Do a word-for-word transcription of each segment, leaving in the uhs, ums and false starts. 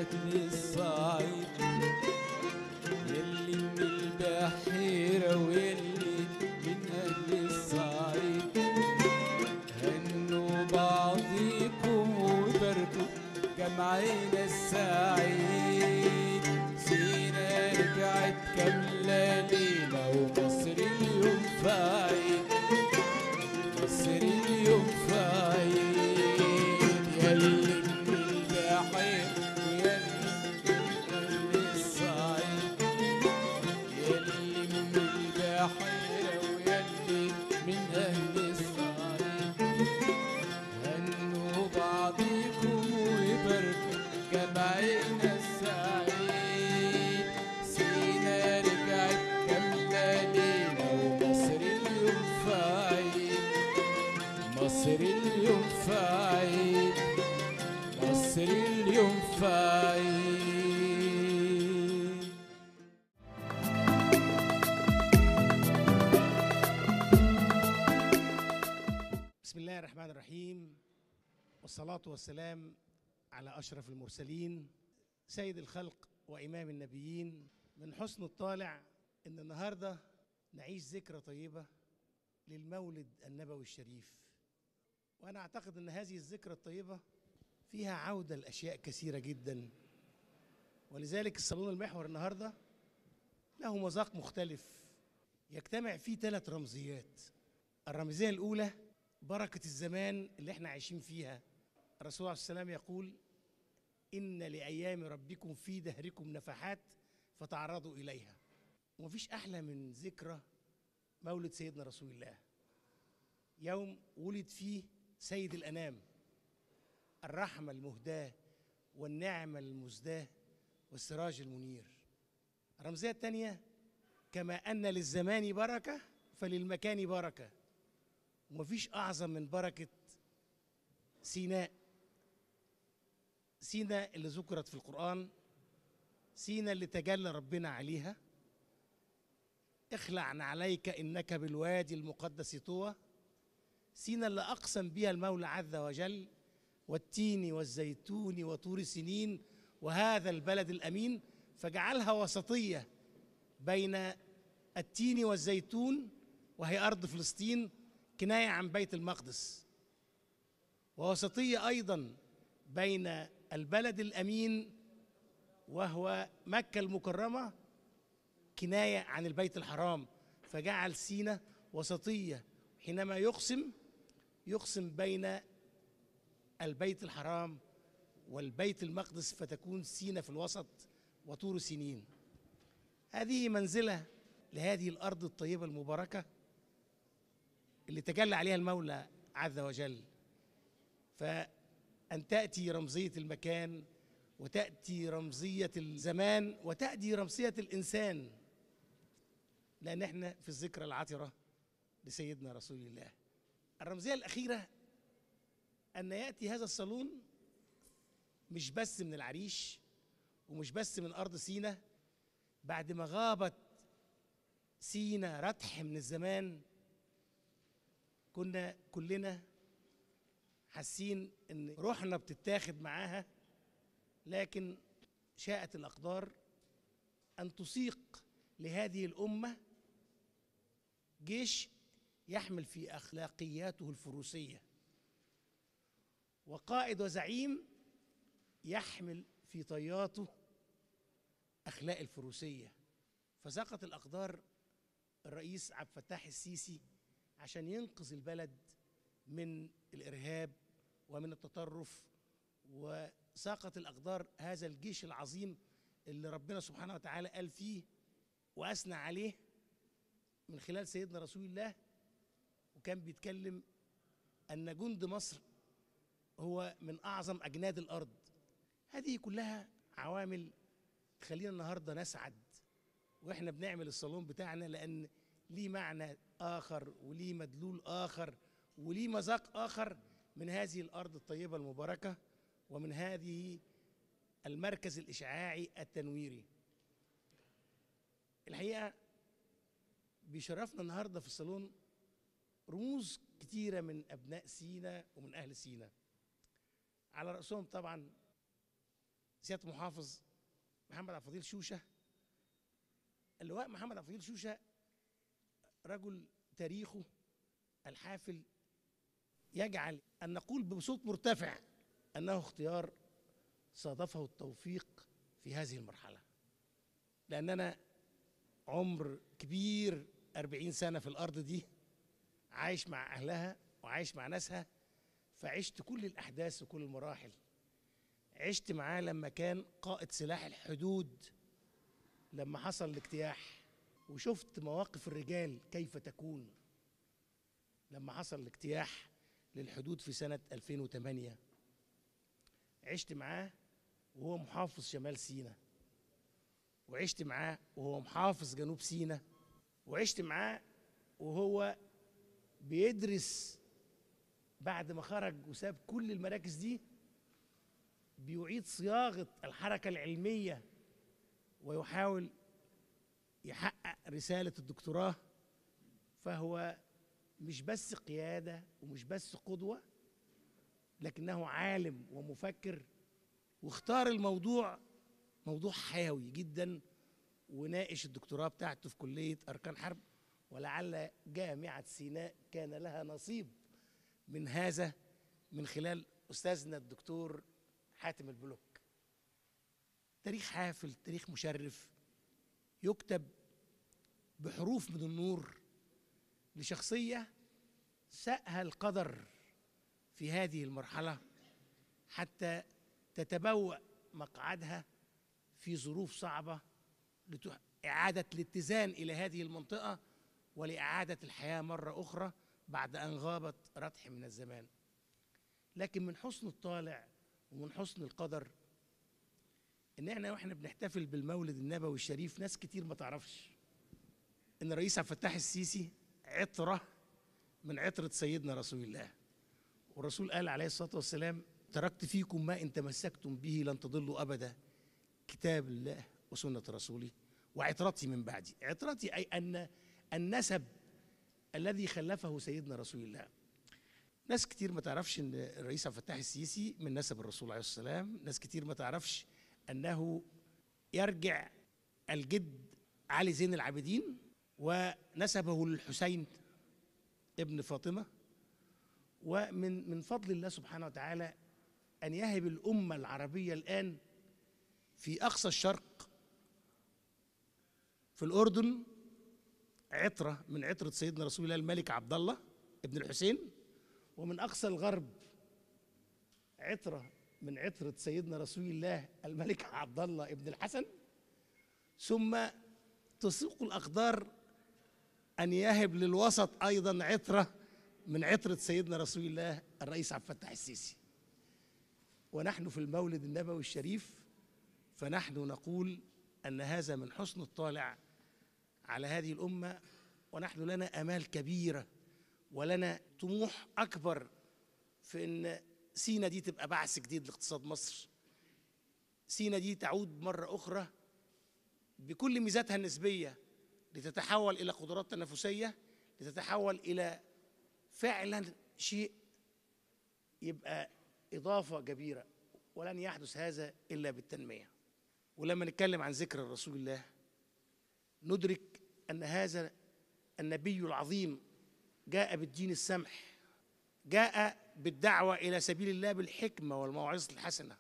أجل الصعيد، يلي من البحيرة ويلي من أجل الصعيد، هنوا بعضيكم وباركوا جمعنا السعيد. سينا رجعت كاملة لينا ومصر اليوم في عيد، مصر اليوم في عيد. يلي من البحير ويلي من أهل الصعيد، يلي من البحيرة ويلي من أهل الصعيد، هنوا بعضيكم وباركوا جمعنا السعيد. سينا رجعت كاملة لينا ومصر اليوم في عيد، مصر اليوم في عيد، مصر اليوم في عيد. بسم الله الرحمن الرحيم، والصلاة والسلام على أشرف المرسلين سيد الخلق وإمام النبيين. من حسن الطالع إن النهاردة نعيش ذكرى طيبة للمولد النبوي الشريف، وأنا أعتقد أن هذه الذكرى الطيبة فيها عودة لأشياء كثيرة جدا، ولذلك الصالون المحور النهاردة له مذاق مختلف يجتمع فيه ثلاث رمزيات. الرمزية الأولى بركة الزمان اللي احنا عايشين فيها. الرسول عليه السلام يقول: إن لأيام ربكم في دهركم نفحات فتعرضوا إليها. ومفيش أحلى من ذكرى مولد سيدنا رسول الله، يوم ولد فيه سيد الأنام، الرحمة المهداة والنعمة المزداة والسراج المنير. الرمزية الثانية: كما أن للزمان بركة فللمكان بركة. ومفيش أعظم من بركة سيناء، سيناء اللي ذكرت في القرآن، سيناء اللي تجلى ربنا عليها: اخلع عليك إنك بالوادي المقدس طوى. سيناء اللي أقسم بها المولى عز وجل: والتين والزيتون وطور سنين وهذا البلد الأمين، فجعلها وسطية بين التين والزيتون وهي أرض فلسطين كناية عن بيت المقدس، ووسطية أيضا بين البلد الأمين وهو مكة المكرمة كناية عن البيت الحرام، فجعل سيناء وسطية. حينما يقسم يقسم بين البيت الحرام والبيت المقدس، فتكون سيناء في الوسط وطور سنين. هذه منزلة لهذه الأرض الطيبة المباركة اللي تجلى عليها المولى عز وجل. فأن تأتي رمزية المكان، وتأتي رمزية الزمان، وتأتي رمزية الإنسان، لأن احنا في الذكرى العطرة لسيدنا رسول الله. الرمزية الأخيرة أن يأتي هذا الصالون مش بس من العريش ومش بس من أرض سيناء، بعد ما غابت سيناء رتح من الزمان كنا كلنا حاسين ان روحنا بتتاخد معاها، لكن شاءت الأقدار أن تسيق لهذه الأمة جيش يحمل في أخلاقياته الفروسية، وقائد وزعيم يحمل في طياته أخلاق الفروسية. فساقت الأقدار الرئيس عبد الفتاح السيسي عشان ينقذ البلد من الإرهاب ومن التطرف، وساقت الأقدار هذا الجيش العظيم اللي ربنا سبحانه وتعالى قال فيه وأثنى عليه من خلال سيدنا رسول الله، وكان بيتكلم أن جند مصر هو من أعظم أجناد الأرض. هذه كلها عوامل تخلينا النهاردة نسعد وإحنا بنعمل الصالون بتاعنا، لأن ليه معنى آخر وليه مدلول آخر وليه مذاق آخر من هذه الأرض الطيبة المباركة ومن هذه المركز الإشعاعي التنويري. الحقيقة بيشرفنا النهاردة في الصالون رموز كتيرة من أبناء سيناء ومن أهل سيناء، على رأسهم طبعا سياده المحافظ محمد عبد الفضيل شوشه. اللواء محمد عبد الفضيل شوشه رجل تاريخه الحافل يجعل ان نقول بصوت مرتفع انه اختيار صادفه التوفيق في هذه المرحله، لاننا عمر كبير أربعين سنة في الارض دي، عايش مع اهلها وعايش مع ناسها، فعشت كل الاحداث وكل المراحل. عشت معاه لما كان قائد سلاح الحدود لما حصل الاجتياح، وشفت مواقف الرجال كيف تكون لما حصل الاجتياح للحدود في سنة ألفين وثمانية. عشت معاه وهو محافظ شمال سيناء، وعشت معاه وهو محافظ جنوب سيناء، وعشت معاه وهو بيدرس بعد ما خرج وساب كل المراكز دي، بيعيد صياغة الحركة العلمية ويحاول يحقق رسالة الدكتوراه. فهو مش بس قيادة ومش بس قدوة، لكنه عالم ومفكر، واختار الموضوع موضوع حيوي جدا، وناقش الدكتوراه بتاعته في كلية أركان حرب، ولعل جامعة سيناء كان لها نصيب من هذا من خلال أستاذنا الدكتور حاتم البلوك. تاريخ حافل، تاريخ مشرف يكتب بحروف من النور لشخصية سأها القدر في هذه المرحلة حتى تتبوأ مقعدها في ظروف صعبة لإعادة الاتزان إلى هذه المنطقة ولإعادة الحياة مرة أخرى بعد أن غابت رتح من الزمان. لكن من حسن الطالع ومن حسن القدر إن إحنا وإحنا بنحتفل بالمولد النبوي الشريف، ناس كتير ما تعرفش إن الرئيس عبد الفتاح السيسي عطرة من عطرة سيدنا رسول الله. والرسول قال عليه الصلاة والسلام: تركت فيكم ما إن تمسكتم به لن تضلوا أبدا، كتاب الله وسنة رسوله وعطرتي من بعدي. عطرتي أي أن النسب الذي خلفه سيدنا رسول الله. ناس كتير ما تعرفش ان الرئيس عبد الفتاح السيسي من نسب الرسول عليه الصلاه والسلام. ناس كتير ما تعرفش انه يرجع الجد علي زين العابدين ونسبه للحسين ابن فاطمه. ومن من فضل الله سبحانه وتعالى ان يهب الامه العربيه الان في اقصى الشرق في الاردن عطره من عطره سيدنا رسول الله الملك عبد الله ابن الحسين، ومن أقصى الغرب عطرة من عطرة سيدنا رسول الله الملك عبد الله ابن الحسن، ثم تسوق الأقدار أن يهب للوسط أيضا عطرة من عطرة سيدنا رسول الله الرئيس عبد الفتاح السيسي. ونحن في المولد النبوي الشريف فنحن نقول أن هذا من حسن الطالع على هذه الأمة، ونحن لنا آمال كبيرة ولنا طموح أكبر في أن سينا دي تبقى بعث جديد لاقتصاد مصر. سينا دي تعود مرة أخرى بكل ميزاتها النسبية لتتحول إلى قدرات تنافسية، لتتحول إلى فعلا شيء يبقى إضافة كبيرة، ولن يحدث هذا إلا بالتنمية. ولما نتكلم عن ذكر رسول الله ندرك أن هذا النبي العظيم جاء بالدين السمح، جاء بالدعوة إلى سبيل الله بالحكمة والموعظة الحسنة.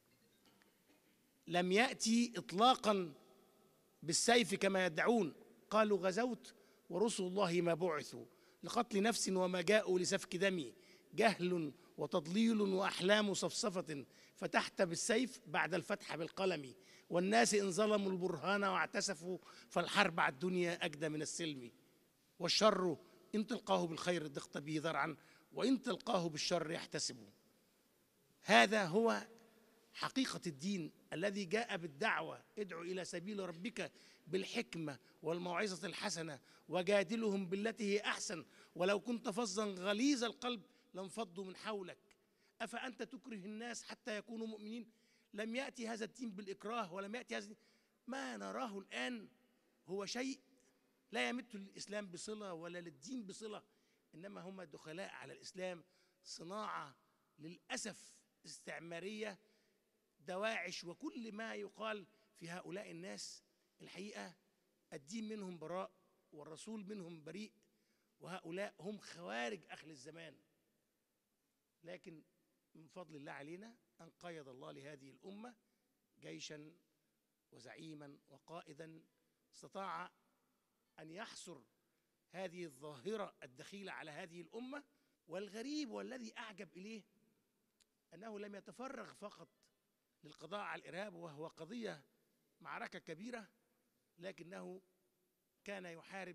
لم يأتي إطلاقا بالسيف كما يدعون، قالوا غزوت ورسل الله ما بعثوا لقتل نفس وما جاءوا لسفك دم، جهل وتضليل وأحلام صفصفة، فتحت بالسيف بعد الفتح بالقلم، والناس إن ظلموا البرهان واعتسفوا فالحرب على الدنيا أجدى من السلم، والشر إن تلقاه بالخير ضغط به ذرعا وإن تلقاه بالشر يحتسبه. هذا هو حقيقة الدين الذي جاء بالدعوة: ادعو إلى سبيل ربك بالحكمة والموعظة الحسنة وجادلهم بالتي هي أحسن ولو كنت فظا غليظ القلب لانفضوا من حولك أفأنت تكره الناس حتى يكونوا مؤمنين. لم يأتي هذا الدين بالإكراه، ولم يأتي هذا ما نراه الآن هو شيء لا يمت للإسلام بصلة ولا للدين بصلة، إنما هم دخلاء على الإسلام، صناعة للأسف استعمارية دواعش وكل ما يقال في هؤلاء الناس. الحقيقة الدين منهم براء والرسول منهم بريء، وهؤلاء هم خوارج أهل الزمان. لكن من فضل الله علينا أن قيض الله لهذه الأمة جيشا وزعيما وقائدا استطاع أن يحصر هذه الظاهرة الدخيلة على هذه الأمة. والغريب والذي أعجب إليه أنه لم يتفرغ فقط للقضاء على الإرهاب، وهو قضية معركة كبيرة، لكنه كان يحارب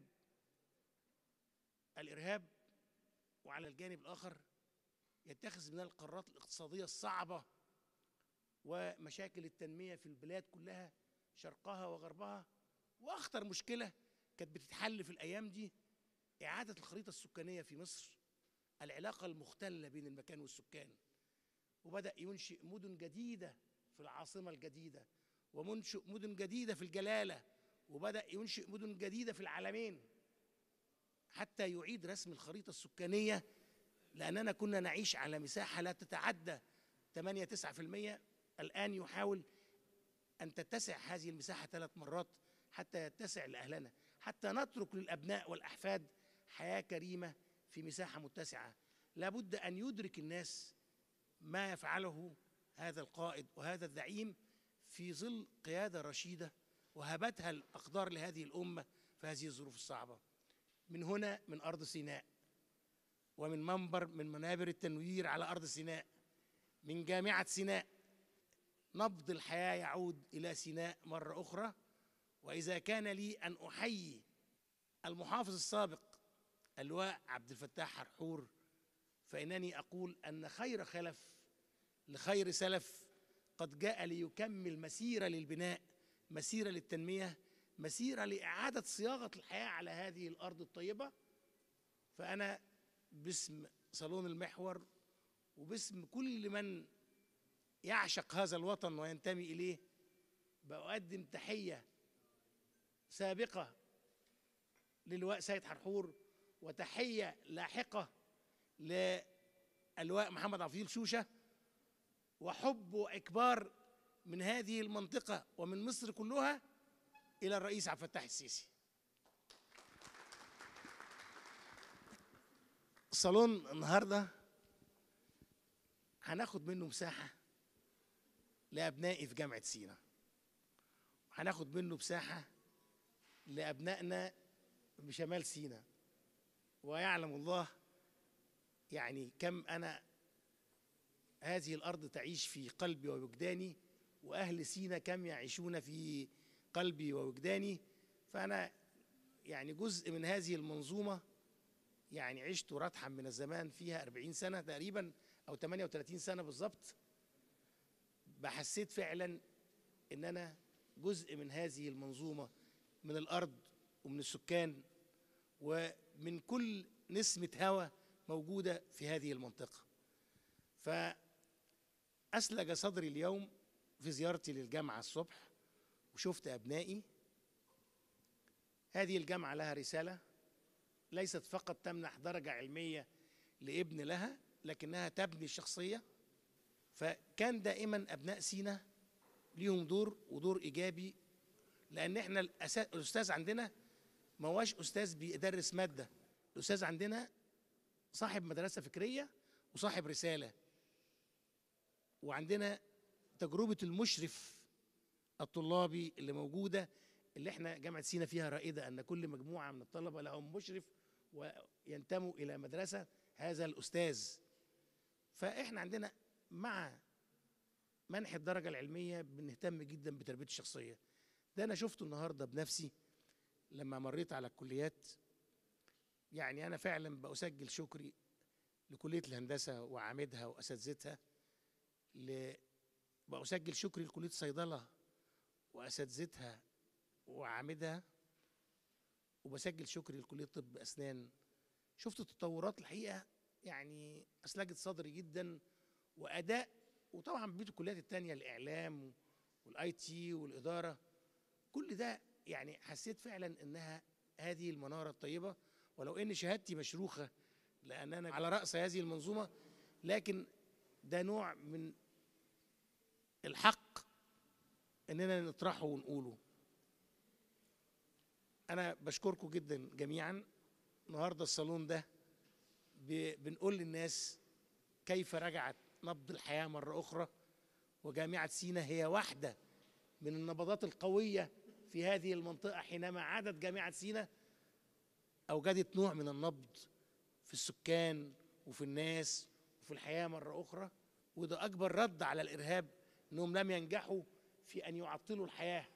الإرهاب، وعلى الجانب الآخر يتخذ من القرارات الاقتصادية الصعبة ومشاكل التنمية في البلاد كلها شرقها وغربها. وأخطر مشكلة كانت بتتحل في الأيام دي إعادة الخريطة السكانية في مصر، العلاقة المختلة بين المكان والسكان. وبدأ ينشئ مدن جديدة في العاصمة الجديدة، ومنشئ مدن جديدة في الجلالة، وبدأ ينشئ مدن جديدة في العلمين، حتى يعيد رسم الخريطة السكانية. لأننا كنا نعيش على مساحة لا تتعدى ثمانية تسعة في المية، الآن يحاول أن تتسع هذه المساحة ثلاث مرات حتى يتسع لأهلنا، حتى نترك للأبناء والأحفاد حياة كريمة في مساحة متسعة. لابد أن يدرك الناس ما يفعله هذا القائد وهذا الزعيم في ظل قيادة رشيدة وهبتها الأقدار لهذه الأمة في هذه الظروف الصعبة. من هنا، من أرض سيناء، ومن منبر من منابر التنوير على أرض سيناء، من جامعة سيناء، نبض الحياة يعود إلى سيناء مرة أخرى. وإذا كان لي أن أحيي المحافظ السابق اللواء عبد الفتاح حرحور، فإنني أقول أن خير خلف لخير سلف قد جاء ليكمل مسيرة للبناء، مسيرة للتنمية، مسيرة لإعادة صياغة الحياة على هذه الأرض الطيبة. فأنا باسم صالون المحور وباسم كل من يعشق هذا الوطن وينتمي إليه بقدم تحية سابقة للواء سيد حرحور، وتحية لاحقة للواء محمد عفيل شوشة، وحب وإكبار من هذه المنطقة ومن مصر كلها إلى الرئيس عبد الفتاح السيسي. الصالون النهارده هناخد منه مساحة لأبنائي في جامعة سينا، وهناخد منه مساحة لأبنائنا بشمال سينا. ويعلم الله يعني كم أنا هذه الأرض تعيش في قلبي ووجداني، وأهل سينا كم يعيشون في قلبي ووجداني. فأنا يعني جزء من هذه المنظومة، يعني عشت رتحا من الزمان فيها أربعين سنة تقريبا أو ثمانية وثلاثين سنة بالظبط. بحسيت فعلا إن أنا جزء من هذه المنظومة، من الأرض ومن السكان ومن كل نسمة هواء موجودة في هذه المنطقة. فأسلج صدري اليوم في زيارتي للجامعة الصبح وشفت أبنائي. هذه الجامعة لها رسالة، ليست فقط تمنح درجة علمية لابن لها، لكنها تبني الشخصية. فكان دائما أبناء سينا ليهم دور ودور إيجابي، لأن احنا الأستاذ عندنا ما هوش أستاذ بيدرس مادة، الأستاذ عندنا صاحب مدرسة فكرية وصاحب رسالة. وعندنا تجربة المشرف الطلابي اللي موجودة، اللي احنا جامعة سينا فيها رائدة أن كل مجموعة من الطلبة لهم مشرف وينتموا إلى مدرسة هذا الأستاذ. فإحنا عندنا مع منح الدرجة العلمية بنهتم جدا بتربية الشخصية. ده أنا شفته النهاردة بنفسي لما مريت على الكليات. يعني أنا فعلا بأسجل شكري لكلية الهندسة وعامدها وأساتذتها، بأسجل شكري لكلية الصيدلة وأساتذتها وعامدها، وبسجل شكري لكلية طب أسنان. شفت التطورات الحقيقة يعني أسلجت صدري جدا، وأداء. وطبعا بقية الكليات التانية، الإعلام والآي تي والإدارة، كل ده يعني حسيت فعلا إنها هذه المنارة الطيبة. ولو إن شهادتي مشروخة لأن أنا على رأس هذه المنظومة، لكن ده نوع من الحق اننا نطرحه ونقوله. انا بشكركم جدا جميعا. النهارده الصالون ده بنقول للناس كيف رجعت نبض الحياة مرة أخرى، وجامعة سينا هي واحدة من النبضات القوية في هذه المنطقة. حينما عادت جامعة سينا أوجدت نوع من النبض في السكان وفي الناس وفي الحياة مرة أخرى، وده أكبر رد على الإرهاب، أنهم لم ينجحوا في أن يعطلوا الحياة.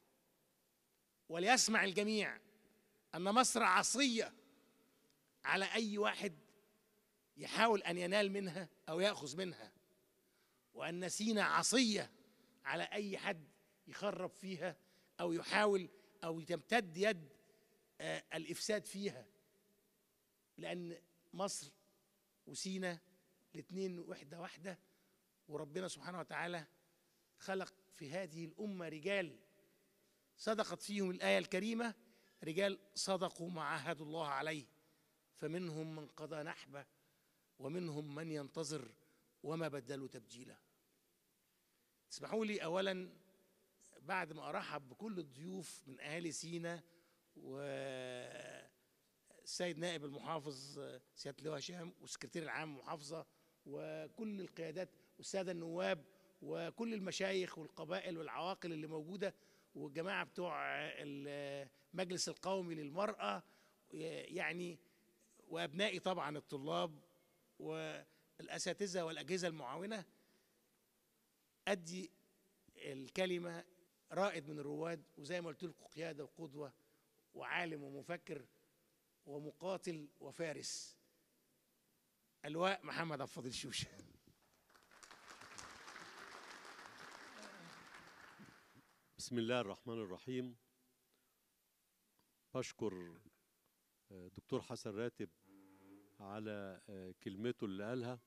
وليسمع الجميع أن مصر عصية على أي واحد يحاول أن ينال منها أو يأخذ منها، وأن سينا عصية على أي حد يخرب فيها أو يحاول أو تمتد يد آه الإفساد فيها، لأن مصر وسينا الاثنين وحدة واحدة. وربنا سبحانه وتعالى خلق في هذه الأمة رجال صدقت فيهم الآية الكريمة: رجال صدقوا ما عاهدوا الله عليه فمنهم من قضى نحبه ومنهم من ينتظر وما بدلوا تبديلا. اسمحوا لي أولا بعد ما أرحب بكل الضيوف من أهالي سينا والسيد نائب المحافظ سيادة اللواء هشام والسكرتير العام المحافظة وكل القيادات والسادة النواب وكل المشايخ والقبائل والعواقل اللي موجودة والجماعة بتوع المجلس القومي للمرأة، يعني وأبنائي طبعا الطلاب والأساتذة والأجهزة المعاونة، أدي الكلمة رائد من الرواد، وزي ما قلت لكم قيادة وقدوة وعالم ومفكر ومقاتل وفارس، اللواء محمد عبد الفضيل شوشة. بسم الله الرحمن الرحيم. بشكر دكتور حسن راتب على كلمته اللي قالها.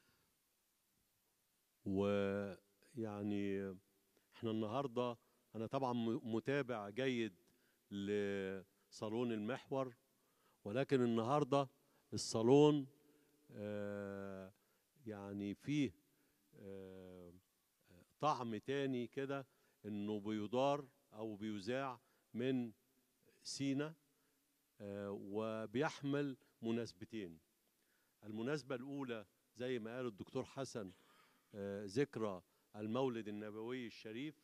ويعني احنا النهارده انا طبعا متابع جيد لصالون المحور، ولكن النهارده الصالون آه يعني فيه آه طعم تاني كده، انه بيدار او بيذاع من سينا آه وبيحمل مناسبتين. المناسبة الأولى زي ما قال الدكتور حسن آه ذكرى المولد النبوي الشريف،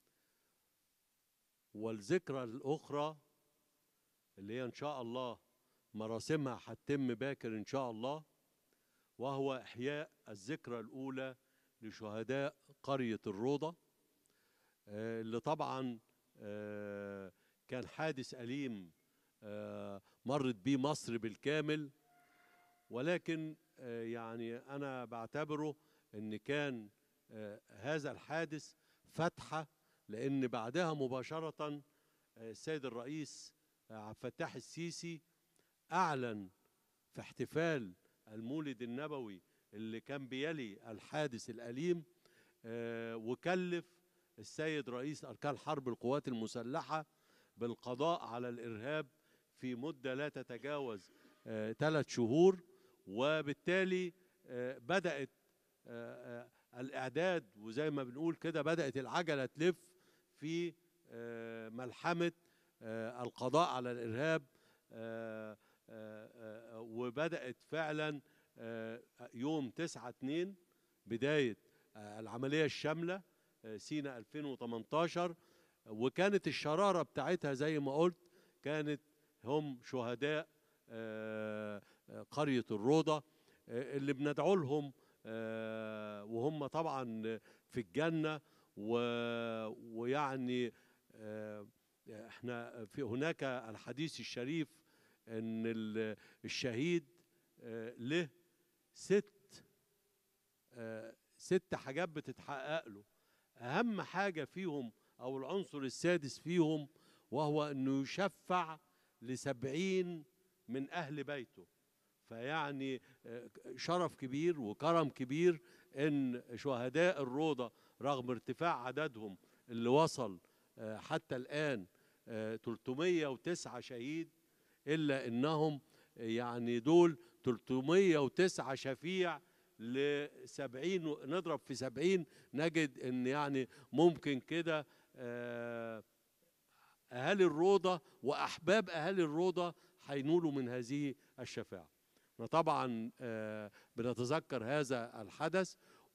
والذكرى الأخرى اللي هي إن شاء الله مراسمها هتتم باكر إن شاء الله، وهو إحياء الذكرى الأولى لشهداء قرية الروضة، آه اللي طبعا آه كان حادث أليم آه مرت بيه مصر بالكامل، ولكن آه يعني أنا بعتبره إن كان آه هذا الحادث فتحة، لأن بعدها مباشرة آه السيد الرئيس عبد الفتاح السيسي أعلن في احتفال المولد النبوي اللي كان بيلي الحادث الأليم آه وكلف السيد رئيس أركان حرب القوات المسلحة بالقضاء على الإرهاب في مدة لا تتجاوز آه ثلاث شهور، وبالتالي آه بدأت آه آه الإعداد، وزي ما بنقول كده بدأت العجلة تلف في آه ملحمة آه القضاء على الإرهاب، آه آه آه وبدأت فعلا آه يوم تسعة اتنين بداية آه العملية الشاملة آه سينا ألفين وتمنتاشر، وكانت الشرارة بتاعتها زي ما قلت كانت هم شهداء آه قرية الروضة آه اللي بندعو لهم آه وهم طبعا في الجنة، ويعني آه احنا في هناك الحديث الشريف ان الشهيد آه له ست آه ست حاجات بتتحقق له، اهم حاجة فيهم او العنصر السادس فيهم وهو انه يشفع لسبعين من اهل بيته. فيعني شرف كبير وكرم كبير ان شهداء الروضة رغم ارتفاع عددهم اللي وصل حتى الآن ثلاثمائة وتسعة شهيد، إلا إنهم يعني دول ثلاثمائة وتسعة شفيع لسبعين، نضرب في سبعين نجد ان يعني ممكن كده اهالي الروضه واحباب اهالي الروضه هينولوا من هذه الشفاعه. طبعا بنتذكر هذا الحدث،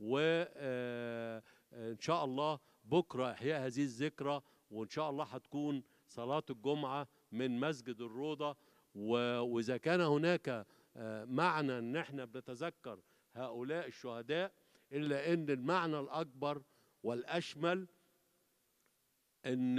وان شاء الله بكره احياء هذه الذكرى، وان شاء الله هتكون صلاه الجمعه من مسجد الروضه. واذا كان هناك معنى ان احنا بنتذكر هؤلاء الشهداء، الا ان المعنى الاكبر والاشمل ان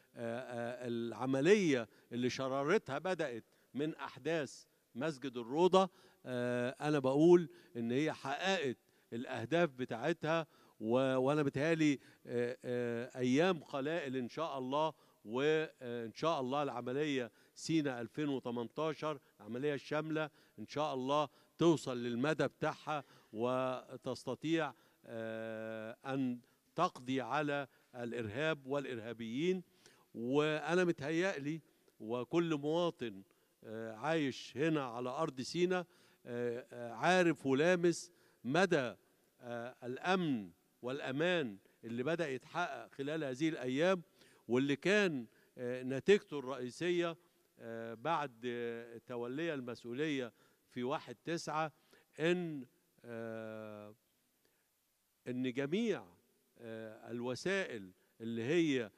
العمليه اللي شرارتها بدات من احداث مسجد الروضه، انا بقول ان هي حققت الاهداف بتاعتها، وانا بتهيالي ايام قلائل ان شاء الله، وان شاء الله العمليه سينا ألفين وثمانية عشر العمليه الشامله ان شاء الله توصل للمدى بتاعها، وتستطيع ان تقضي على الارهاب والارهابيين. وانا متهيألي وكل مواطن عايش هنا على ارض سينا عارف ولامس مدى الامن والامان اللي بدأ يتحقق خلال هذه الايام، واللي كان نتيجته الرئيسيه بعد تولي المسؤوليه في واحد تسعة ان ان جميع الوسائل اللي هي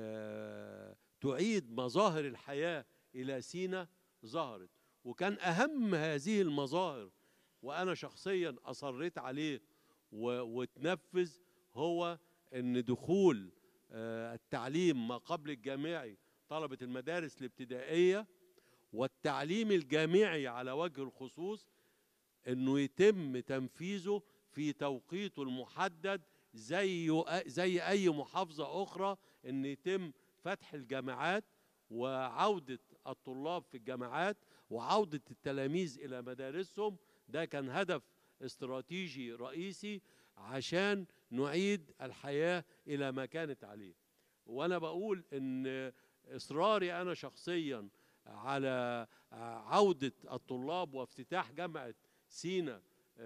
تعيد مظاهر الحياه الى سينا ظهرت. وكان اهم هذه المظاهر وانا شخصيا اصريت عليه وتنفذ هو ان دخول التعليم ما قبل الجامعي طلبة المدارس الابتدائية والتعليم الجامعي على وجه الخصوص انه يتم تنفيذه في توقيته المحدد زي زي اي محافظة اخرى، ان يتم فتح الجامعات وعودة الطلاب في الجامعات وعودة التلاميذ الى مدارسهم. ده كان هدف استراتيجي رئيسي عشان نعيد الحياة الى ما كانت عليه. وانا بقول ان اصراري انا شخصيا على عودة الطلاب وافتتاح جامعة سينا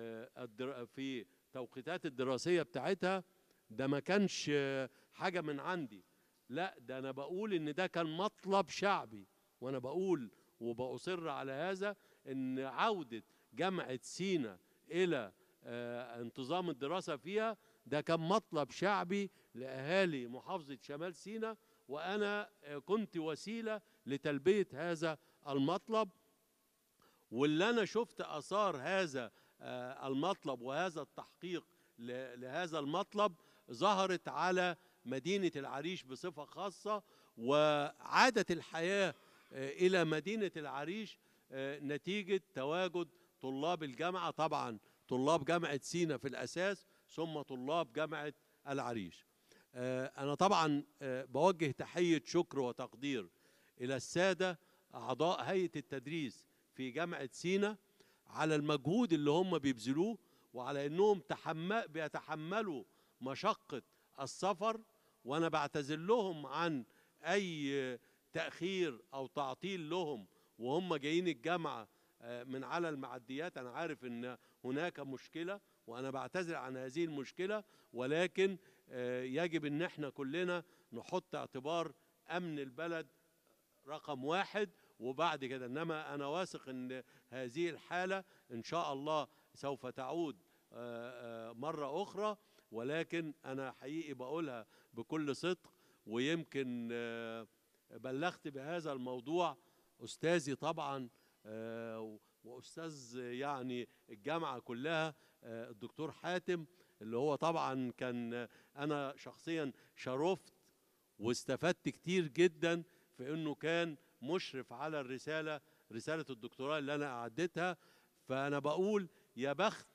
في توقيتات الدراسية بتاعتها ده ما كانش حاجة من عندي، لا ده انا بقول ان ده كان مطلب شعبي. وانا بقول وبأصر على هذا ان عودة جامعة سينا الى انتظام الدراسة فيها ده كان مطلب شعبي لأهالي محافظة شمال سينا، وأنا كنت وسيلة لتلبية هذا المطلب. واللي أنا شفت آثار هذا المطلب وهذا التحقيق لهذا المطلب ظهرت على مدينة العريش بصفة خاصة، وعادت الحياة إلى مدينة العريش نتيجة تواجد طلاب الجامعة، طبعا طلاب جامعة سينا في الأساس ثم طلاب جامعة العريش. أنا طبعا بوجه تحية شكر وتقدير إلى السادة أعضاء هيئة التدريس في جامعة سينا على المجهود اللي هم بيبذلوه، وعلى أنهم تحمل بيتحملوا مشقة السفر. وأنا بعتذر لهم عن أي تأخير أو تعطيل لهم وهم جايين الجامعة من على المعديات. أنا عارف أن هناك مشكلة وأنا بعتذر عن هذه المشكلة، ولكن يجب أن احنا كلنا نحط اعتبار أمن البلد رقم واحد، وبعد كده إنما أنا واثق أن هذه الحالة إن شاء الله سوف تعود مرة أخرى. ولكن أنا حقيقي بقولها بكل صدق، ويمكن بلغت بهذا الموضوع أستاذي طبعا وأستاذ يعني الجامعة كلها الدكتور حاتم، اللي هو طبعا كان أنا شخصيا شرفت واستفدت كتير جدا في أنه كان مشرف على الرسالة رسالة الدكتوراه اللي أنا أعدتها. فأنا بقول يا بخت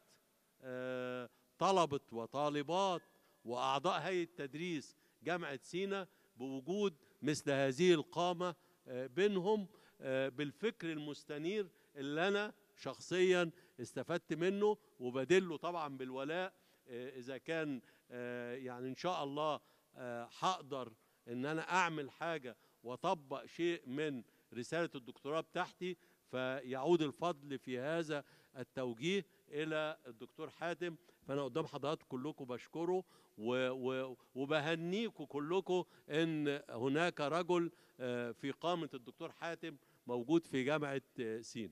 طلبة وطالبات وأعضاء هيئة تدريس جامعة سينا بوجود مثل هذه القامة بينهم بالفكر المستنير اللي أنا شخصيا استفدت منه، وبدله طبعا بالولاء. إذا كان يعني إن شاء الله هقدر إن أنا أعمل حاجة وأطبق شيء من رسالة الدكتوراه بتاعتي، فيعود الفضل في هذا التوجيه الى الدكتور حاتم. فانا قدام حضراتكم كلكم بشكره وبهنيكم كلكم ان هناك رجل في قامة الدكتور حاتم موجود في جامعة سينا.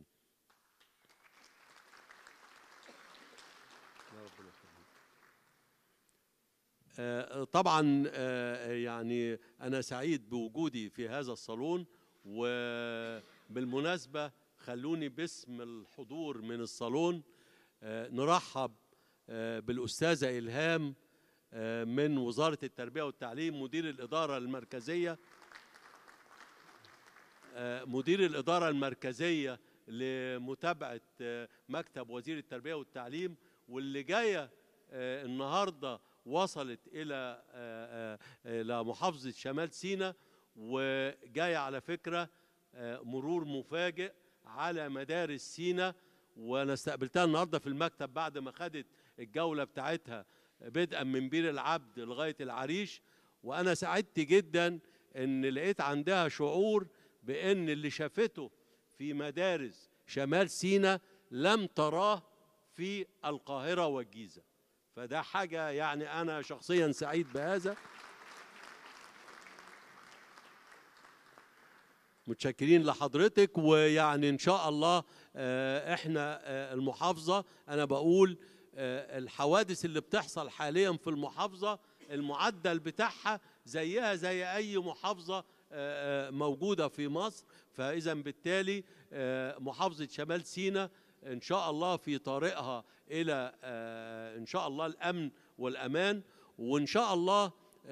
طبعا يعني أنا سعيد بوجودي في هذا الصالون، وبالمناسبة خلوني باسم الحضور من الصالون نرحب بالأستاذة إلهام من وزارة التربية والتعليم، مدير الإدارة المركزية مدير الإدارة المركزية لمتابعة مكتب وزير التربية والتعليم، واللي جاية النهاردة وصلت إلى إلى محافظة شمال سيناء، وجاية على فكرة مرور مفاجئ على مدارس سيناء، وأنا استقبلتها النهاردة في المكتب بعد ما خدت الجولة بتاعتها بدءا من بير العبد لغاية العريش. وأنا سعدت جدا إن لقيت عندها شعور بأن اللي شافته في مدارس شمال سيناء لم تراه في القاهرة والجيزة، فده حاجة يعني أنا شخصيا سعيد بهذا. متشكرين لحضرتك، ويعني إن شاء الله إحنا المحافظة، أنا بقول الحوادث اللي بتحصل حاليا في المحافظة المعدل بتاعها زيها زي أي محافظة موجودة في مصر. فإذا بالتالي محافظة شمال سيناء إن شاء الله في طريقها إلى إن شاء الله الأمن والأمان، وإن شاء الله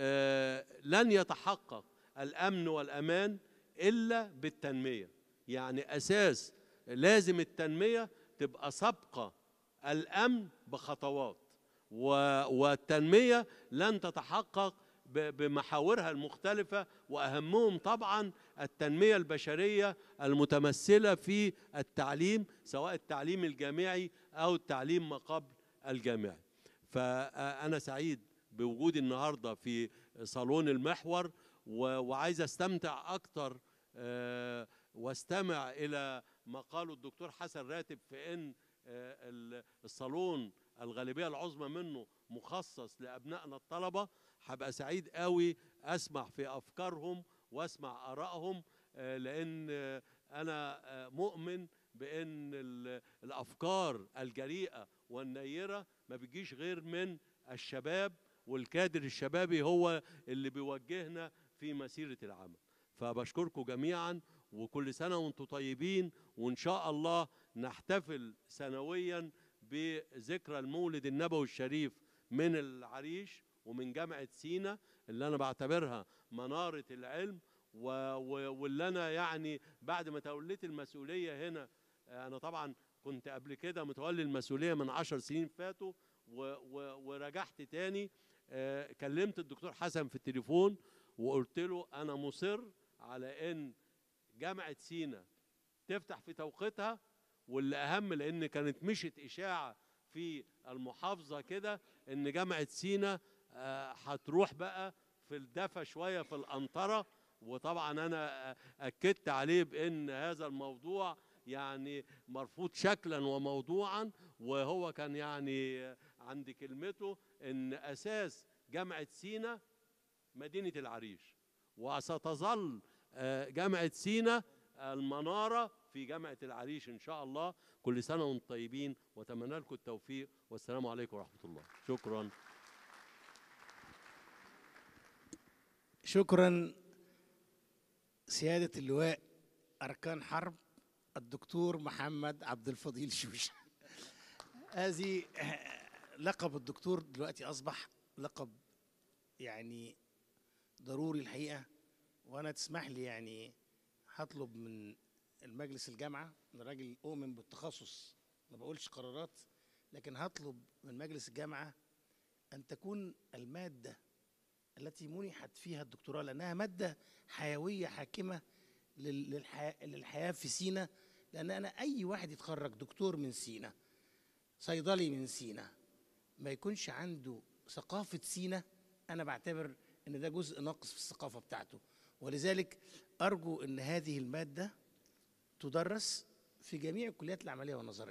لن يتحقق الأمن والأمان إلا بالتنمية. يعني أساس لازم التنمية تبقى سابقة الأمن بخطوات، والتنمية لن تتحقق بمحاورها المختلفة، وأهمهم طبعا التنمية البشرية المتمثلة في التعليم، سواء التعليم الجامعي أو التعليم ما قبل الجامعي. فأنا سعيد بوجودي النهاردة في صالون المحور، وعايز استمتع أكتر واستمع إلى ما قاله الدكتور حسن راتب في أن الصالون الغالبية العظمى منه مخصص لأبنائنا الطلبة. هبقى سعيد قوي أسمع في أفكارهم وأسمع آرائهم، لأن أنا مؤمن بأن الأفكار الجريئة والنيرة ما بيجيش غير من الشباب، والكادر الشبابي هو اللي بيوجهنا في مسيرة العمل. فبشكركم جميعا، وكل سنة وانتم طيبين، وإن شاء الله نحتفل سنويا بذكرى المولد النبوي الشريف من العريش ومن جامعة سيناء، اللي أنا بعتبرها منارة العلم، واللي أنا يعني بعد ما توليت المسؤولية هنا، أنا طبعا كنت قبل كده متولي المسؤولية من عشر سنين فاتوا، ورجعت تاني كلمت الدكتور حسن في التليفون وقلت له أنا مصر على أن جامعة سيناء تفتح في توقيتها، واللي أهم لأن كانت مشت إشاعة في المحافظة كده إن جامعة سيناء هتروح بقى في الدفا شوية في الأنطرة، وطبعا أنا أكدت عليه بأن هذا الموضوع يعني مرفوض شكلا وموضوعا، وهو كان يعني عند كلمته إن أساس جامعة سيناء مدينة العريش، وستظل جامعة سيناء المنارة في جامعة العريش إن شاء الله. كل سنة وانتم طيبين، وأتمنى لكم التوفيق، والسلام عليكم ورحمة الله. شكرا. شكرا سيادة اللواء أركان حرب الدكتور محمد عبد الفضيل شوشة. هذه لقب الدكتور دلوقتي أصبح لقب يعني ضروري الحقيقة، وأنا تسمح لي يعني هطلب من المجلس الجامعة، أنا راجل أؤمن بالتخصص ما بقولش قرارات، لكن هطلب من مجلس الجامعة أن تكون المادة التي منحت فيها الدكتوراه، لأنها مادة حيوية حاكمة للحياة, للحياة في سيناء، لأن أنا أي واحد يتخرج دكتور من سيناء، صيدلي من سيناء، ما يكونش عنده ثقافة سيناء، أنا بعتبر أن ده جزء ناقص في الثقافة بتاعته. ولذلك أرجو أن هذه المادة تدرس في جميع الكليات العملية والنظرية،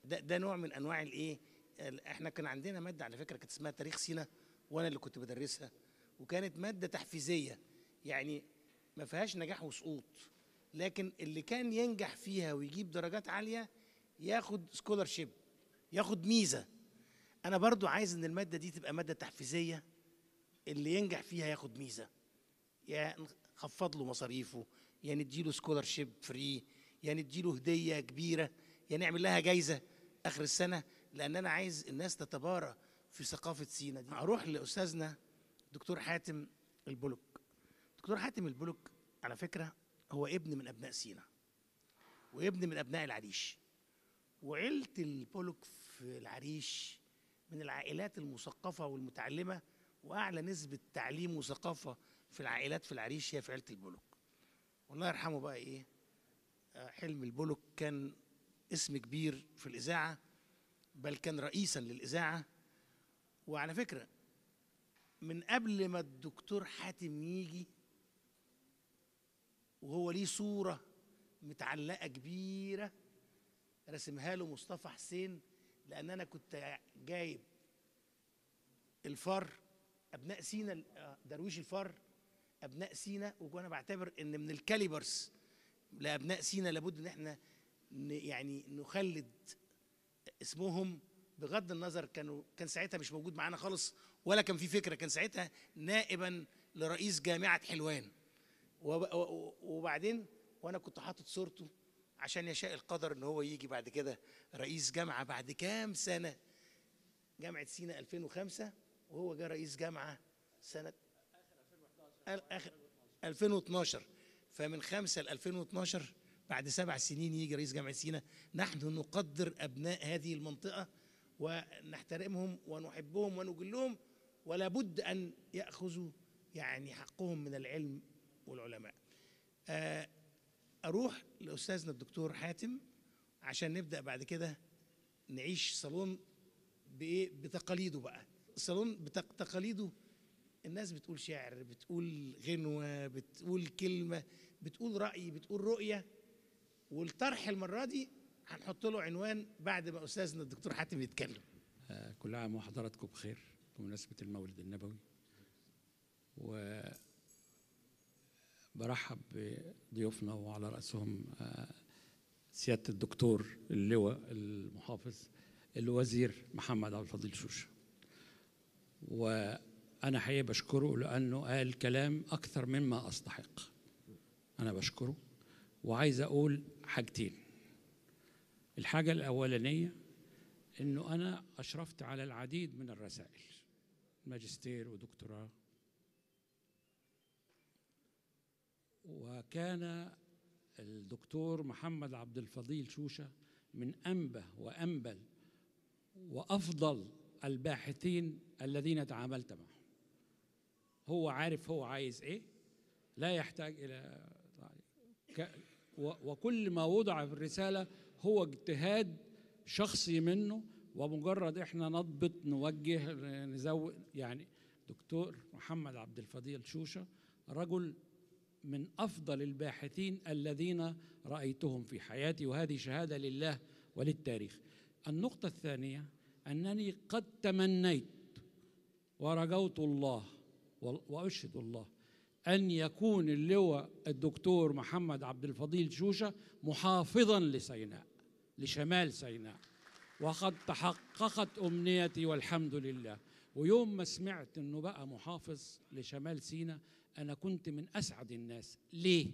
ده ده نوع من انواع الايه. احنا كان عندنا ماده على فكره كانت اسمها تاريخ سيناء، وانا اللي كنت بدرسها، وكانت ماده تحفيزيه، يعني ما فيهاش نجاح وسقوط، لكن اللي كان ينجح فيها ويجيب درجات عاليه ياخد سكولارشيب، ياخد ميزه. انا برضو عايز ان الماده دي تبقى ماده تحفيزيه، اللي ينجح فيها ياخد ميزه، يا نخفض له مصاريفه، يا نديله سكولارشيب فري، يا نديله هديه كبيره، يا نعمل لها جايزه اخر السنه، لان انا عايز الناس تتبارى في ثقافه سينا دي. اروح لاستاذنا دكتور حاتم البلوك. دكتور حاتم البلوك على فكره هو ابن من ابناء سينا، وابن من ابناء العريش، وعيله البلوك في العريش من العائلات المثقفه والمتعلمه، واعلى نسبه تعليم وثقافه في العائلات في العريش هي في عيله البلوك. والله يرحمه بقى ايه، حلمي البلوك كان اسم كبير في الاذاعه، بل كان رئيسا للاذاعه. وعلى فكره من قبل ما الدكتور حاتم يجي وهو ليه صوره متعلقه كبيره رسمها له مصطفى حسين، لان انا كنت جايب الفار ابناء سينا، درويش الفار ابناء سينا، وانا بعتبر ان من الكاليبرز لابناء سينا لابد ان احنا يعني نخلد اسمهم، بغض النظر كانوا كان ساعتها مش موجود معانا خالص ولا كان في فكره، كان ساعتها نائبا لرئيس جامعه حلوان، وبعدين وانا كنت حاطط صورته عشان يشاء القدر ان هو يجي بعد كده رئيس جامعه بعد كام سنه، جامعه سينا ألفين وخمسة، وهو جه رئيس جامعه سنه اخر ألفين واثناشر، فمن خمسة ل ألفين واثناشر بعد سبع سنين يجي رئيس جامعه سينا. نحن نقدر ابناء هذه المنطقه ونحترمهم ونحبهم ونجلهم، ولا بد ان ياخذوا يعني حقهم من العلم والعلماء. اروح لاستاذنا الدكتور حاتم عشان نبدا بعد كده نعيش صالون بايه، بتقاليده بقى. الصالون بتقاليده، الناس بتقول شعر، بتقول غنوه، بتقول كلمه، بتقول راي، بتقول رؤيه. والطرح المره دي هنحط له عنوان بعد ما استاذنا الدكتور حاتم يتكلم. آه كل عام وحضراتكم بخير بمناسبه المولد النبوي، و برحب بضيوفنا وعلى راسهم آه سياده الدكتور اللواء المحافظ الوزير محمد عبد الفضيل شوشه. وانا حقيقه بشكره لانه قال كلام اكثر مما استحق. انا بشكره وعايز اقول حاجتين. الحاجه الاولانيه انه انا اشرفت على العديد من الرسائل، ماجستير ودكتوراه، وكان الدكتور محمد عبد الفضيل شوشه من انبه وانبل وافضل الباحثين الذين تعاملت معهم. هو عارف هو عايز ايه، لا يحتاج الى ك... وكل ما وضع في الرساله هو اجتهاد شخصي منه، ومجرد احنا نضبط نوجه نزود. يعني دكتور محمد عبد الفضيل شوشه رجل من افضل الباحثين الذين رايتهم في حياتي، وهذه شهاده لله وللتاريخ. النقطه الثانيه انني قد تمنيت ورجوت الله واشهد الله أن يكون اللواء الدكتور محمد عبد الفضيل شوشه محافظا لسيناء، لشمال سيناء، وقد تحققت أمنيتي والحمد لله. ويوم ما سمعت أنه بقى محافظ لشمال سيناء أنا كنت من أسعد الناس. ليه؟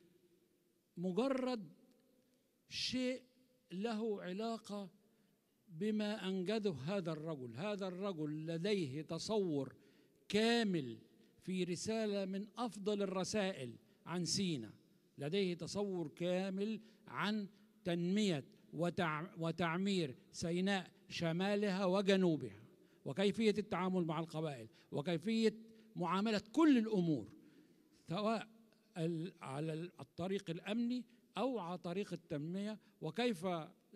مجرد شيء له علاقة بما أنجده هذا الرجل. هذا الرجل لديه تصور كامل في رسالة من أفضل الرسائل عن سيناء، لديه تصور كامل عن تنمية وتعمير سيناء شمالها وجنوبها، وكيفية التعامل مع القبائل، وكيفية معاملة كل الأمور سواء على الطريق الأمني أو على طريق التنمية، وكيف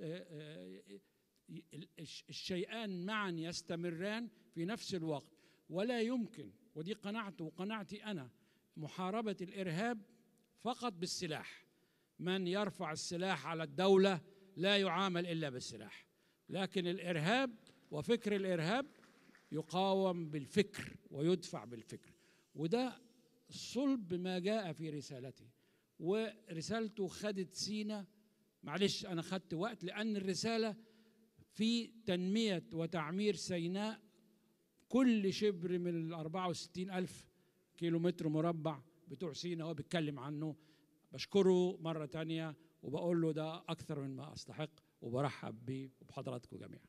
الشيئان معا يستمران في نفس الوقت. ولا يمكن، ودي قناعته وقناعتي أنا، محاربة الإرهاب فقط بالسلاح. من يرفع السلاح على الدولة لا يعامل إلا بالسلاح. لكن الإرهاب وفكر الإرهاب يقاوم بالفكر ويدفع بالفكر، وده صلب ما جاء في رسالته. ورسالته خدت سينا، معلش أنا خدت وقت لأن الرسالة في تنمية وتعمير سيناء كل شبر من الأربعة وستين ألف كيلو متر مربع بتوع سينا هو بيتكلم عنه. بشكره مرة تانية وبقول له ده أكثر من ما أستحق، وبرحب بيه وبحضراتكم جميعا.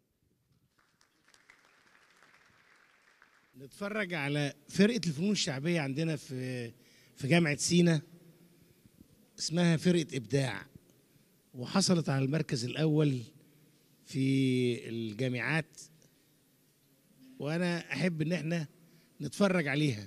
نتفرج على فرقة الفنون الشعبية عندنا في في جامعة سينا، اسمها فرقة إبداع، وحصلت على المركز الأول في الجامعات، وأنا أحب إن احنا نتفرج عليها.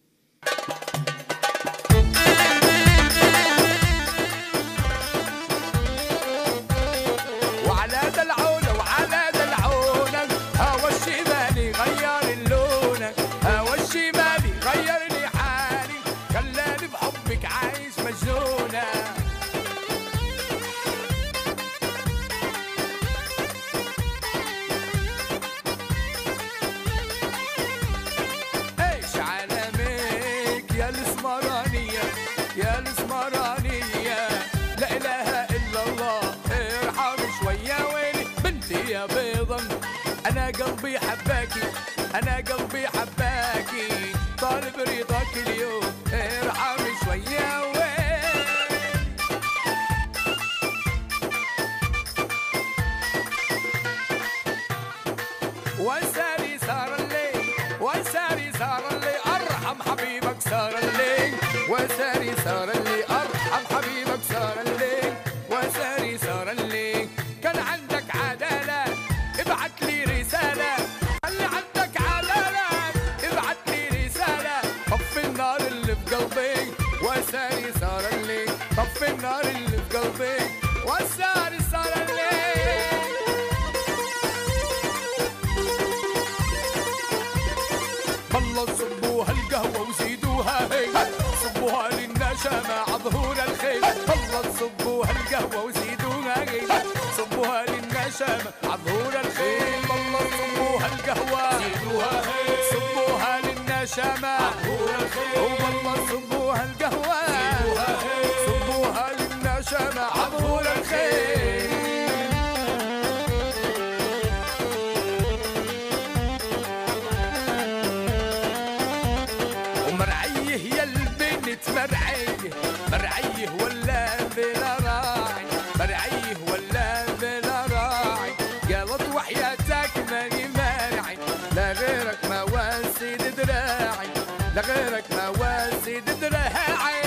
وعلى دلعونة وعلى دلعونة هوا الشمالي غير اللون، هوا الشمالي غير لي حالي، خلاني بحبك عايش مجنونة. ايش علامك يا الاسمرانية يا الاسمرانية، لا اله الا الله ارحم شوية ويلي بنتي يا بيضا، انا قلبي حباكي انا قلبي حباكي، طالب رضاك اليوم ارحم شوية ويلي. وساري صار الليل وساري صار الليل ارحم حبيبك صار الليل، وساري صار الليل ارحم حبيبك صار الليل، وساري صار الليل. كان عندك عدالة ابعت لي رسالة، خلي عندك عدالة ابعت لي رسالة، طفي النار اللي في قلبي، وساري صار الليل طفي النار اللي في قلبي، وساري صار الليل. والله صبوها القهوة وزيدوها هي، صبوها للنشامة عظهور الخيل، والله صبوها القهوة وزيدوها هي، صبوها للنشامة عظهور الخيل، والله صبوها القهوة زيدوها هي، صبوها للنشامة عظهور الخيل، والله صبوها القهوة زيدوها هي، صبوها للنشامة عظهور الخيل. ومرعيه يا البنت مرعيه، مرعيه ولا بلا راعي، مرعيه ولا بلا راعي، قالت وحياتك ماني مانعي، لا غيرك ما واسد دراعي، لا غيرك ما واسد دراعي.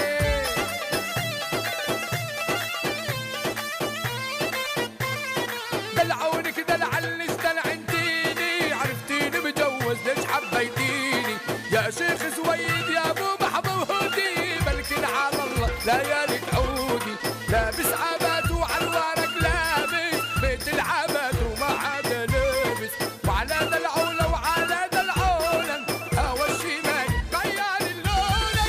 دلعونك دلعلش دلعنتيني، عرفتيني مجوز ليش حبيتيني، يا شيخ زويد يا ابو محمودي، بلكن على الله لا يالك عودي، لابس عبات وعلى الورق لابس، بيت العبات وما عاد لابس، وعلى دلعولة وعلى دلعولة هوا الشمال غير اللون.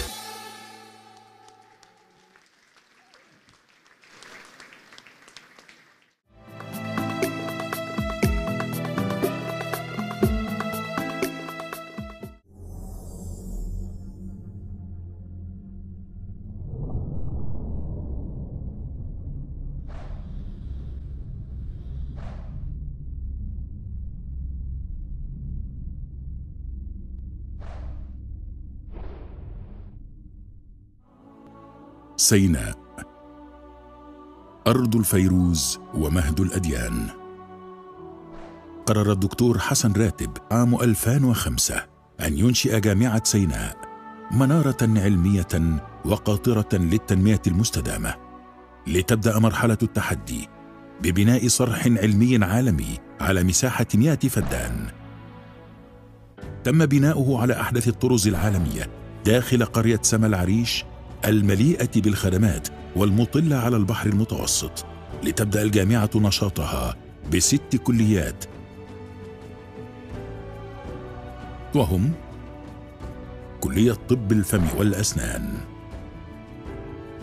سيناء أرض الفيروز ومهد الأديان. قرر الدكتور حسن راتب عام ألفين وخمسة أن ينشئ جامعة سيناء منارة علمية وقاطرة للتنمية المستدامة، لتبدأ مرحلة التحدي ببناء صرح علمي عالمي على مساحة مئة فدان. تم بناؤه على أحدث الطرز العالمية داخل قرية سما العريش المليئة بالخدمات والمطلة على البحر المتوسط، لتبدأ الجامعة نشاطها بست كليات، وهم كلية طب الفم والأسنان،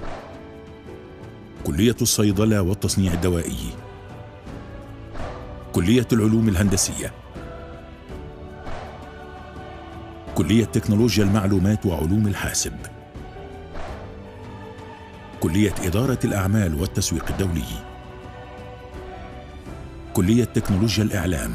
كلية الصيدلة والتصنيع الدوائي، كلية العلوم الهندسية، كلية تكنولوجيا المعلومات وعلوم الحاسب، كلية إدارة الأعمال والتسويق الدولي، كلية تكنولوجيا الإعلام،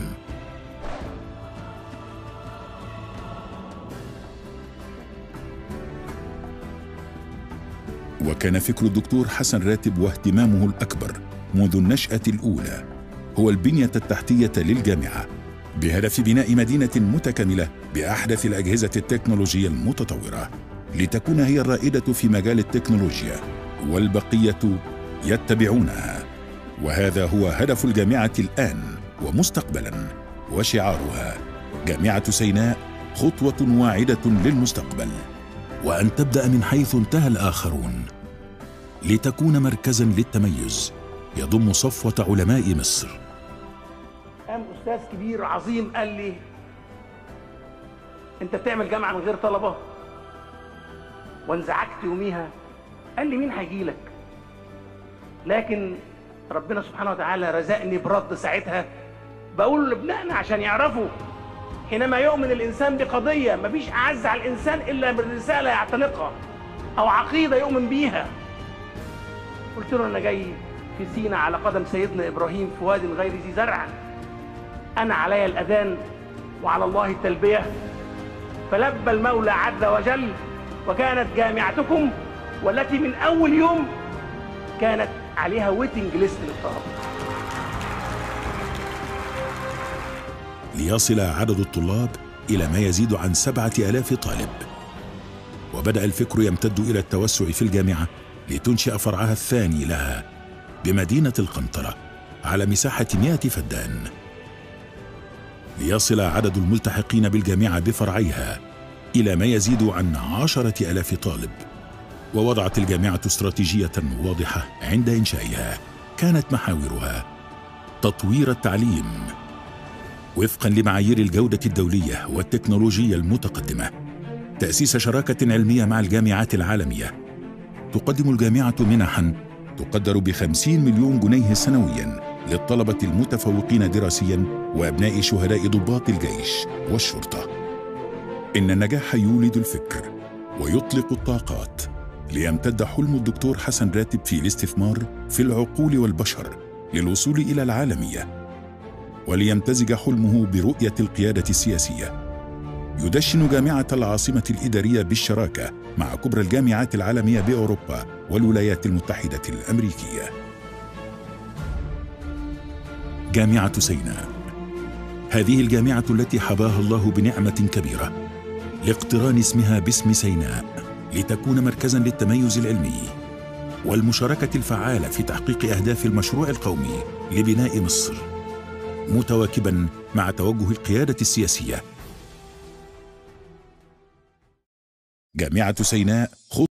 وكان فكر الدكتور حسن راتب واهتمامه الأكبر منذ النشأة الأولى هو البنية التحتية للجامعة، بهدف بناء مدينة متكاملة بأحدث الأجهزة التكنولوجية المتطورة لتكون هي الرائدة في مجال التكنولوجيا والبقية يتبعونها. وهذا هو هدف الجامعة الآن ومستقبلا، وشعارها جامعة سيناء خطوة واعدة للمستقبل، وأن تبدأ من حيث انتهى الآخرون لتكون مركزا للتميز يضم صفوة علماء مصر. قام أستاذ كبير عظيم قال لي: أنت بتعمل جامعة من غير طلبة؟ وانزعجت يوميها. قال لي: مين هيجي لك؟ لكن ربنا سبحانه وتعالى رزقني برد ساعتها بقول لابنائنا عشان يعرفوا حينما يؤمن الإنسان بقضية مفيش أعز على الإنسان إلا بالرسالة يعتنقها أو عقيدة يؤمن بيها. قلت له: أنا جاي في سينا على قدم سيدنا إبراهيم في واد غير ذي زرع، أنا علي الأذان وعلى الله التلبية، فلبى المولى عز وجل، وكانت جامعتكم والتي من أول يوم كانت عليها ويتنج ليست للطلبة. ليصل عدد الطلاب إلى ما يزيد عن سبعة آلاف طالب، وبدأ الفكر يمتد إلى التوسع في الجامعة لتنشئ فرعها الثاني لها بمدينة القنطرة على مساحة مئة فدان، ليصل عدد الملتحقين بالجامعة بفرعيها إلى ما يزيد عن عشرة آلاف طالب. ووضعت الجامعة استراتيجية واضحة عند إنشائها، كانت محاورها تطوير التعليم وفقا لمعايير الجودة الدولية والتكنولوجيا المتقدمة، تأسيس شراكة علمية مع الجامعات العالمية، تقدم الجامعة منحا تقدر بخمسين مليون جنيه سنويا للطلبة المتفوقين دراسيا وأبناء شهداء ضباط الجيش والشرطة. إن النجاح يولد الفكر ويطلق الطاقات، ليمتد حلم الدكتور حسن راتب في الاستثمار في العقول والبشر للوصول إلى العالمية، وليمتزج حلمه برؤية القيادة السياسية. يدشن جامعة العاصمة الإدارية بالشراكة مع كبرى الجامعات العالمية بأوروبا والولايات المتحدة الأمريكية. جامعة سيناء، هذه الجامعة التي حباها الله بنعمة كبيرة لاقتران اسمها باسم سيناء، لتكون مركزاً للتميز العلمي والمشاركة الفعالة في تحقيق أهداف المشروع القومي لبناء مصر، متواكباً مع توجه القيادة السياسية. جامعة سيناء